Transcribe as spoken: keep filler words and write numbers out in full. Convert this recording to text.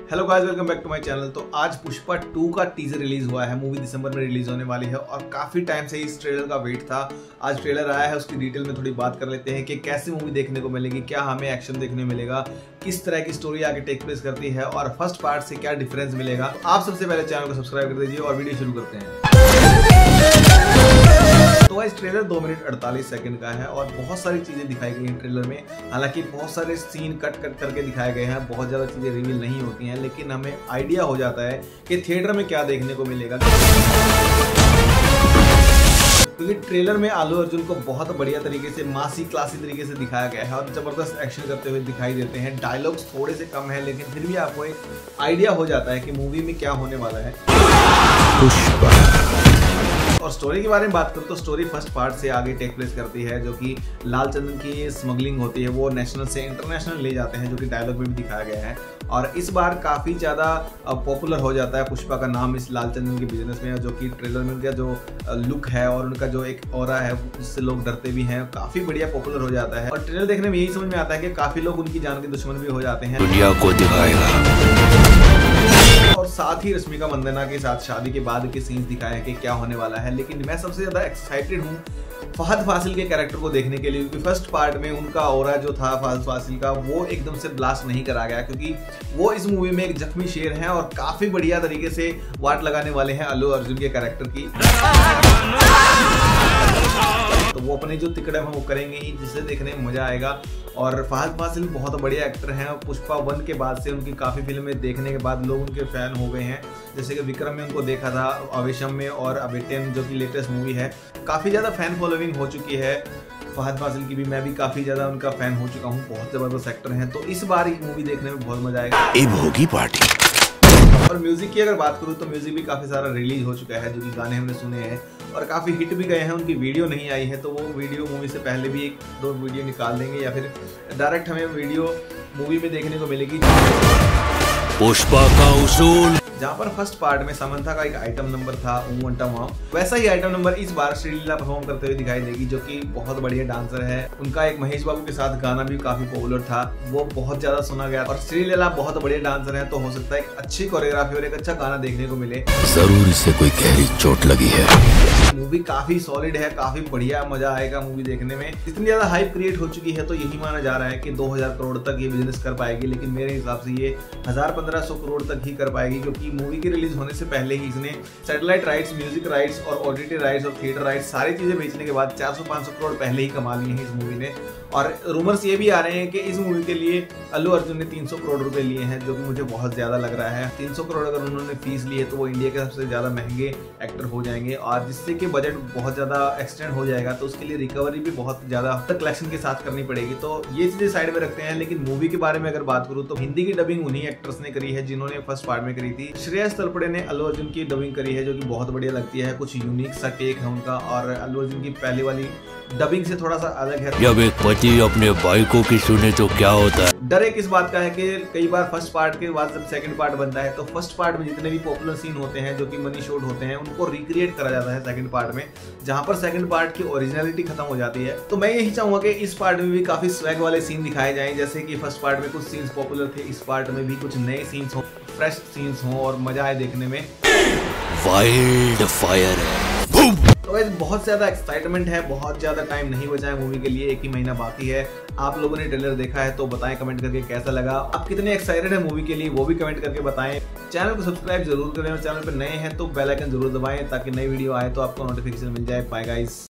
Hello guys, welcome back to my channel. तो आज Pushpa two का टीजर रिलीज हुआ है। मूवी दिसंबर में रिलीज होने वाली है और काफी टाइम से इस ट्रेलर का वेट था। आज ट्रेलर आया है, उसकी डिटेल में थोड़ी बात कर लेते हैं कि कैसी मूवी देखने को मिलेगी, क्या हमें एक्शन देखने मिलेगा, किस तरह की स्टोरी आगे टेक प्लेस करती है और फर्स्ट पार्ट से क्या डिफरेंस मिलेगा। आप सबसे पहले चैनल को सब्सक्राइब कर दीजिए और वीडियो शुरू करते हैं। तो इस ट्रेलर दो मिनट अड़तालीस सेकंड का है और बहुत सारी चीजें दिखाई गई हैं ट्रेलर में। हालांकि बहुत सारे सीन कट कट करके दिखाए गए हैं, बहुत ज्यादा चीजें रिवील नहीं होती हैं, लेकिन हमें आइडिया हो जाता है कि थिएटर में क्या देखने को मिलेगा। क्योंकि ट्रेलर में आलू अर्जुन को बहुत बढ़िया तरीके से मासी क्लासी तरीके से दिखाया गया है और जबरदस्त एक्शन करते हुए दिखाई देते हैं। डायलॉग्स थोड़े से कम है, लेकिन फिर भी आपको एक आइडिया हो जाता है कि मूवी में क्या होने वाला है। और स्टोरी के बारे में बात करूं तो स्टोरी फर्स्ट पार्ट से आगे टेक प्लेस करती है, जो कि लाल चंदन की स्मगलिंग होती है, वो नेशनल से इंटरनेशनल ले जाते हैं, जो कि डायलॉग में भी दिखाया गया है। और इस बार काफ़ी ज़्यादा पॉपुलर हो जाता है पुष्पा का नाम इस लाल चंदन के बिजनेस में, जो कि ट्रेलर में उनका जो लुक है और उनका जो एक ऑरा है उससे लोग डरते भी हैं। काफ़ी बढ़िया पॉपुलर हो जाता है और ट्रेलर देखने में यही समझ में आता है कि काफ़ी लोग उनकी जान के दुश्मन भी हो जाते हैं। दुनिया को दिखाएगा। और साथ ही रश्मिका मंदाना के साथ शादी के बाद के सीन्स दिखाए हैं कि क्या होने वाला है। लेकिन मैं सबसे ज्यादा एक्साइटेड हूँ फहद फासिल के कैरेक्टर को देखने के लिए, क्योंकि फर्स्ट पार्ट में उनका ऑरा जो था फहद फासिल का, वो एकदम से ब्लास्ट नहीं करा गया, क्योंकि वो इस मूवी में एक जख्मी शेर हैं और काफी बढ़िया तरीके से वाट लगाने वाले हैं अल्लू अर्जुन के कैरेक्टर की। तो वो अपने जो तिकड़म है वो करेंगे ही, जिसे देखने में मजा आएगा। और फहद फासिल बहुत बढ़िया एक्टर हैं। पुष्पा वन के बाद से उनकी काफ़ी फिल्में देखने के बाद लोग उनके फैन हो गए हैं। जैसे कि विक्रम में उनको देखा था, आवेशम में, और अबेटेन जो कि लेटेस्ट मूवी है, काफ़ी ज़्यादा फैन फॉलोइंग हो चुकी है फहद फासिल की भी। मैं भी काफ़ी ज़्यादा उनका फैन हो चुका हूँ, बहुत ज़बरदस्त एक्टर हैं। तो इस बार ये मूवी देखने में बहुत मजा आएगा। एक होगी पार्टी। और म्यूजिक की अगर बात करूँ तो म्यूजिक भी काफी सारा रिलीज हो चुका है, जो कि गाने हमने सुने हैं और काफी हिट भी गए हैं। उनकी वीडियो नहीं आई है, तो वो वीडियो मूवी से पहले भी एक दो वीडियो निकाल देंगे या फिर डायरेक्ट हमें वीडियो मूवी में देखने को मिलेगी। पुष्पा का उसूल, जहाँ पर फर्स्ट पार्ट में समंथा का एक आइटम नंबर था ऊंटा माओ, वैसा ही आइटम नंबर इस बार श्रीलीला परफॉर्म करते हुए दिखाई देगी, जो कि बहुत बढ़िया डांसर है। उनका एक महेश बाबू के साथ गाना भी काफी पॉपुलर था, वो बहुत ज्यादा सुना गया। और श्रीलीला बहुत बढ़िया डांसर है, तो हो सकता है एक अच्छी कोरियोग्राफी और एक अच्छा गाना देखने को मिले। जरूर इसे कोई गहरी चोट लगी है। मूवी काफी सॉलिड है, काफी बढ़िया मजा आएगा मूवी देखने में। इतनी ज्यादा हाइप क्रिएट हो चुकी है, तो यही माना जा रहा है कि दो हज़ार करोड़ तक ये बिजनेस कर पाएगी, लेकिन मेरे हिसाब से ये हजार पंद्रह सौ करोड़ तक ही कर पाएगी, क्योंकि मूवी की रिलीज होने से पहले ही इसने सैटेलाइट राइट्स, म्यूजिक राइट्स और ओटीटी राइट्स और थिएटर राइट्स सारी चीजें बेचने के बाद चार सौ पाँच सौ करोड़ पहले ही कमा लिए हैं इस मूवी ने। और रूमर्स ये भी आ रहे हैं कि इस मूवी के लिए अल्लू अर्जुन ने तीन सौ करोड़ रुपए लिए हैं, जो कि मुझे बहुत ज्यादा लग रहा है। तीन सौ करोड़ अगर उन्होंने फीस ली है तो वो इंडिया के सबसे ज्यादा महंगे एक्टर हो जाएंगे, और जिससे कि बजट बहुत ज्यादा एक्सटेंड हो जाएगा, तो उसके लिए रिकवरी भी बहुत ज्यादा तक कलेक्शन के साथ करनी पड़ेगी। तो ये चीजें साइड में रखते हैं। लेकिन मूवी के बारे में अगर बात करूँ तो हिंदी की डबिंग उन्हीं एक्टर्स ने करी है जिन्होंने फर्स्ट पार्ट में करी थी। श्रेयस तलपड़े ने अल्लू अर्जुन की डबिंग करी है, जो कि बहुत बढ़िया लगती है, कुछ यूनिक सा टेक है उनका। और अल्लू अर्जुन की पहले वाली डबिंग से थोड़ा सा अलग है। जब एक पति अपने भाई को की सुने तो क्या होता है। डर एक इस बात का है कि कई बार फर्स्ट पार्ट के बाद जब सेकंड पार्ट बनता है, तो फर्स्ट पार्ट में जितने भी पॉपुलर सीन होते हैं, जो कि मनी शॉट होते हैं, उनको रिक्रिएट करा जाता है सेकंड पार्ट में, जहां पर सेकंड पार्ट की ओरिजिनलिटी खत्म हो जाती है। तो मैं यही चाहूंगा कि इस पार्ट में भी काफी स्वैग वाले सीन दिखाए जाएं, जैसे कि फर्स्ट पार्ट में कुछ सीन्स पॉपुलर थे, इस पार्ट में भी कुछ नए सीन्स हो, फ्रेश सीन्स हो और मजा आए देखने में। वाइल्ड फायर है। तो बहुत ज्यादा एक्साइटमेंट है, बहुत ज्यादा टाइम नहीं बचा है मूवी के लिए, एक ही महीना बाकी है। आप लोगों ने ट्रेलर देखा है तो बताएं कमेंट करके कैसा लगा, आप कितने एक्साइटेड है मूवी के लिए वो भी कमेंट करके बताएं। चैनल को सब्सक्राइब जरूर करें और चैनल पर नए हैं तो बेल आइकन जरूर दबाएं, ताकि नई वीडियो आए तो आपको नोटिफिकेशन मिल जाए। Bye guys.